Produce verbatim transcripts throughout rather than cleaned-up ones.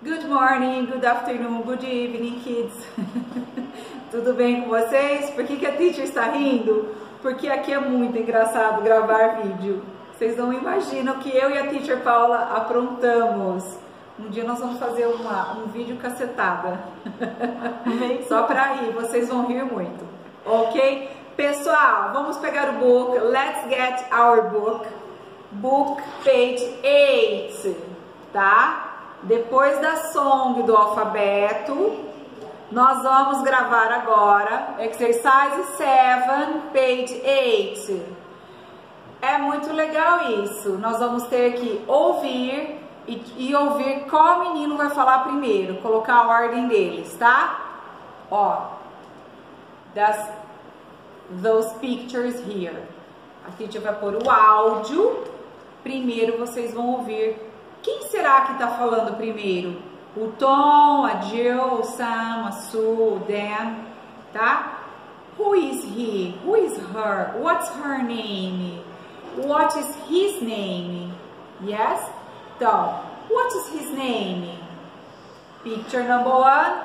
Good morning, good afternoon, good evening, kids. Tudo bem com vocês? Por que que a teacher está rindo? Porque aqui é muito engraçado gravar vídeo. Vocês não imaginam que eu e a teacher Paula aprontamos. Um dia nós vamos fazer uma, um vídeo cacetada. Só para rir, vocês vão rir muito. Ok? Pessoal, vamos pegar o book. Let's get our book. Book page eight. Tá? Depois da song do alfabeto, nós vamos gravar agora exercise seven, page eight. É muito legal isso. Nós vamos ter que ouvir e, e ouvir qual menino vai falar primeiro, colocar a ordem deles, tá? Ó, das those pictures here. A teacher vai pôr o áudio. Primeiro vocês vão ouvir. Quem será que tá falando primeiro? O Tom, a Jill, o Sam, a Sue, o Dan, tá? Who is he? Who is her? What's her name? What is his name? Yes? Então, what is his name? Picture number one,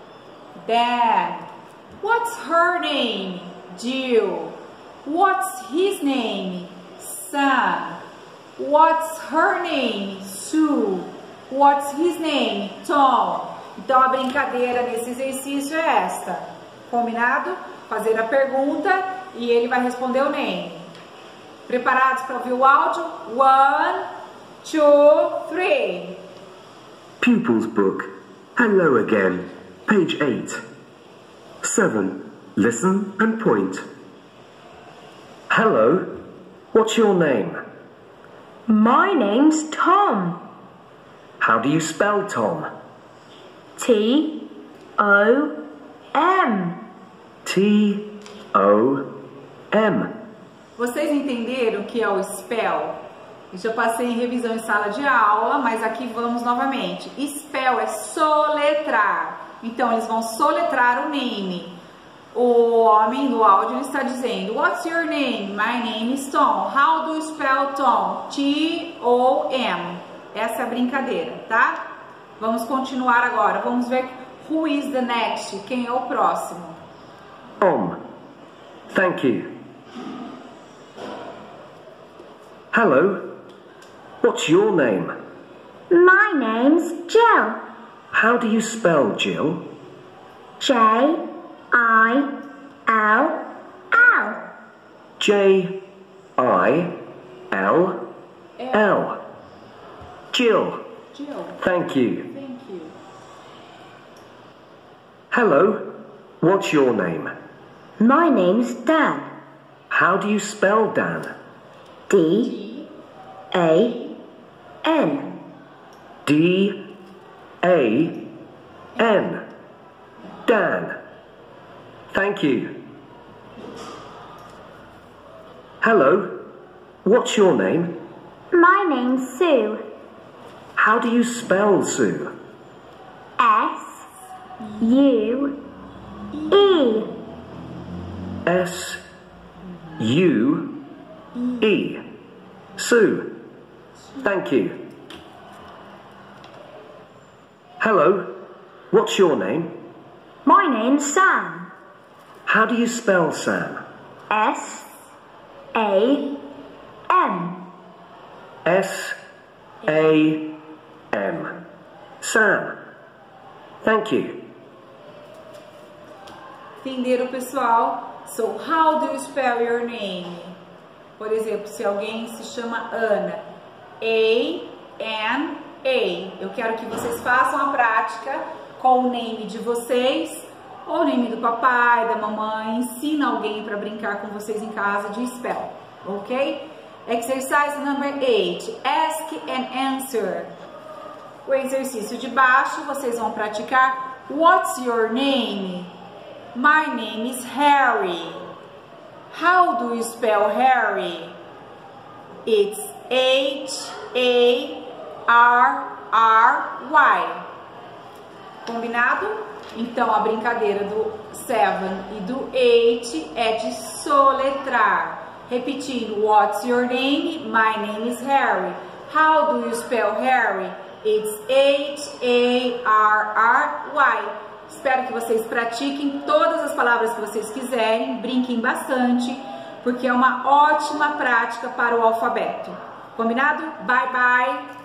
Dan. What's her name? Jill. What's his name? Sam. What's her name? Sue. What's his name? Tom. Então a brincadeira nesse exercício é esta. Combinado? Fazer a pergunta e ele vai responder o name. Preparados para ouvir o áudio? One, two, three. Pupils Book. Hello again. Page eight. Seven. Listen and point. Hello. What's your name? My name's Tom. How do you spell Tom? T O M. T O M. Vocês entenderam o que é o spell? Eu já passei em revisão em sala de aula, mas aqui vamos novamente. Spell é soletrar. Então, eles vão soletrar o name. O homem no áudio está dizendo: What's your name? My name is Tom. How do you spell Tom? T O M. Essa é a brincadeira, tá? Vamos continuar agora. Vamos ver who is the next. Quem é o próximo? Tom. Thank you. Hello. What's your name? My name's Jill. How do you spell Jill? J I L L. J I L L. Jill. Jill. Thank you. Thank you. Hello. What's your name? My name's Dan. How do you spell Dan? D A N. D A N. Dan. Thank you. Hello. What's your name? My name's Sue. How do you spell Sue? S U E. S U E. Sue. Thank you. Hello. What's your name? My name's Sam. How do you spell Sam? S A M. S A M. Sam. Thank you. Entenderam, pessoal? So, how do you spell your name? Por exemplo, se alguém se chama Ana, A N A. Eu quero que vocês façam a prática com o name de vocês ou o name do papai, da mamãe. Ensina alguém para brincar com vocês em casa de spell, ok? Exercise number eight. Ask and answer. O exercício de baixo, vocês vão praticar. What's your name? My name is Harry. How do you spell Harry? It's H A R R Y. Combinado? Então, a brincadeira do seven e do eight é de soletrar. Repetindo, what's your name? My name is Harry. How do you spell Harry? It's H A R R Y. Espero que vocês pratiquem todas as palavras que vocês quiserem, brinquem bastante, porque é uma ótima prática para o alfabeto. Combinado? Bye, bye!